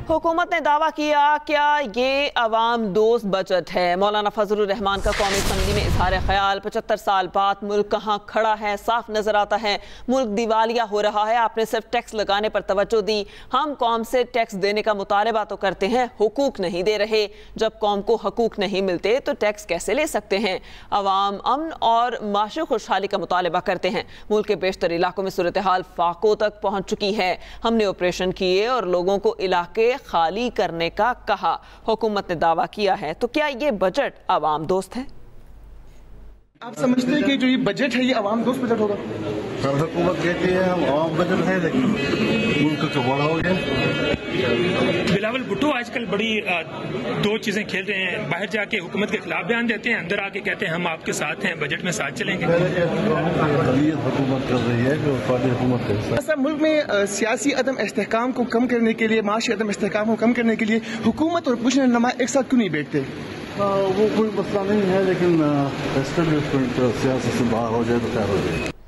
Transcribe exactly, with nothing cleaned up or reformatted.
हुकूमत ने दावा किया क्या ये अवाम दोस्त बजट है। मौलाना फजलुर रहमान का कौमी असम्बली में इजहार ख्याल। पचहत्तर साल बाद मुल्क कहाँ खड़ा है साफ नजर आता है। मुल्क दिवालिया हो रहा है। आपने सिर्फ टैक्स लगाने पर तवज्जो दी। हम कौम से टैक्स देने का मुतालबा तो करते हैं, हुकूक नहीं दे रहे। जब कौम को हकूक नहीं मिलते तो टैक्स कैसे ले सकते हैं। अवाम अमन और माशी खुशहाली का मुतालबा करते हैं। मुल्क के बेशतर इलाकों में सूरत हाल फाकों तक पहुँच चुकी है। हमने ऑपरेशन किए और लोगों को इलाके खाली करने का कहा। हुकूमत ने दावा किया है, तो क्या ये बजट आवाम दोस्त है? आप समझते हैं कि जो ये बजट है ये आवाम दोस्त बजट होगा? सर हुकूमत कहती है हम आवाम बजट है, लेकिन मुल्क तो बड़ा हो गया। बिलावल भुट्टो आजकल बड़ी दो चीजें खेल रहे हैं। बाहर जाके हुकूमत के खिलाफ बयान देते हैं, अंदर आके कहते हैं हम आपके साथ हैं, बजट में साथ चलेंगे। हुकूमत कर रही है जो हुकूमत है। ऐसा मुल्क में सियासी अदम इस्तेहकाम को कम करने के लिए, माशी अदम इस्तेहकाम को कम करने के लिए हुकूमत और कुछ रहनुमा एक साथ क्यों नहीं बैठते? वो कोई मसला नहीं है, लेकिन एस्टेब्लिशमेंट सियासत से बाहर हो जाए तो क्या हो जाए।